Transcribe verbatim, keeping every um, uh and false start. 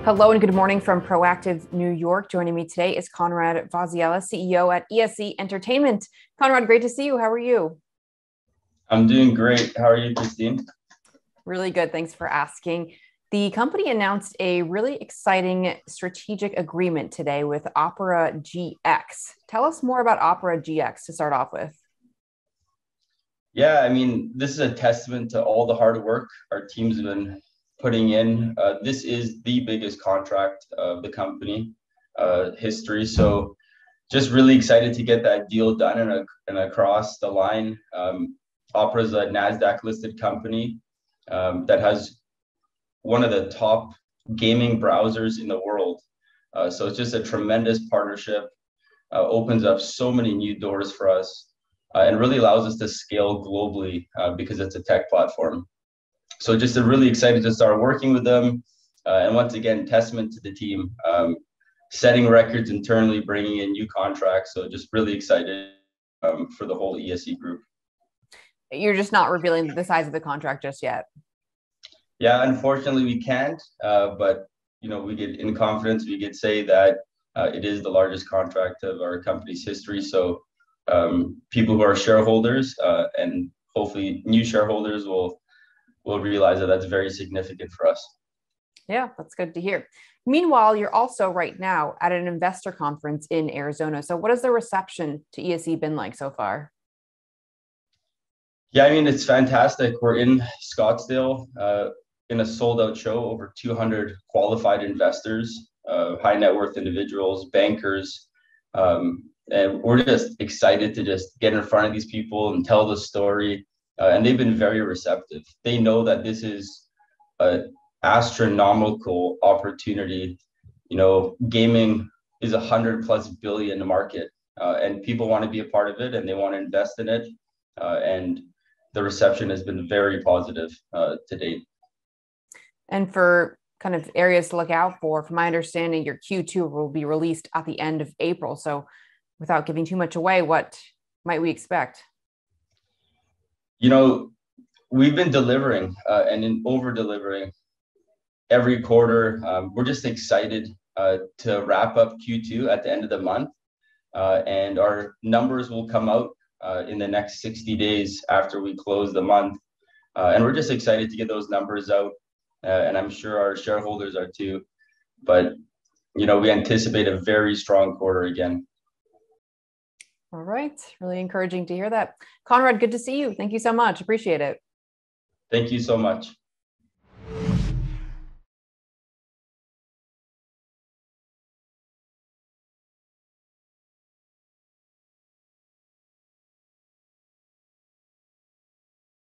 Hello and good morning from Proactive New York. Joining me today is Konrad Wasiela, C E O at E S E Entertainment. Konrad, great to see you. How are you? I'm doing great. How are you, Christine? Really good. Thanks for asking. The company announced a really exciting strategic agreement today with Opera G X. Tell us more about Opera G X to start off with. Yeah, I mean, this is a testament to all the hard work our team's been putting in. Uh, this is the biggest contract of the company uh, history. So just really excited to get that deal done and, uh, and across the line. Um, Opera is a NASDAQ listed company um, that has one of the top gaming browsers in the world. Uh, so it's just a tremendous partnership, uh, opens up so many new doors for us, uh, and really allows us to scale globally uh, because it's a tech platform. So just a really excited to start working with them. Uh, and once again, testament to the team, um, setting records internally, bringing in new contracts. So just really excited um, for the whole E S E group. You're just not revealing the size of the contract just yet. Yeah, unfortunately we can't, uh, but you know, we get in confidence, we could say that uh, it is the largest contract of our company's history. So um, people who are shareholders uh, and hopefully new shareholders will will realize that that's very significant for us. Yeah, that's good to hear. Meanwhile, you're also right now at an investor conference in Arizona. So what has the reception to E S E been like so far? Yeah, I mean, it's fantastic. We're in Scottsdale uh, in a sold out show, over two hundred qualified investors, uh, high net worth individuals, bankers. Um, and we're just excited to just get in front of these people and tell the story. Uh, and they've been very receptive. They know that this is an astronomical opportunity. You know, gaming is a hundred plus billion market, uh, and people want to be a part of it and they want to invest in it. Uh, and the reception has been very positive uh, to date. And for kind of areas to look out for, from my understanding, your Q two will be released at the end of April. So without giving too much away, what might we expect? You know, we've been delivering uh, and in over delivering every quarter. Um, we're just excited uh, to wrap up Q two at the end of the month. Uh, and our numbers will come out uh, in the next sixty days after we close the month. Uh, and we're just excited to get those numbers out. Uh, and I'm sure our shareholders are too. But, you know, we anticipate a very strong quarter again. All right. Really encouraging to hear that. Konrad, good to see you. Thank you so much. Appreciate it. Thank you so much.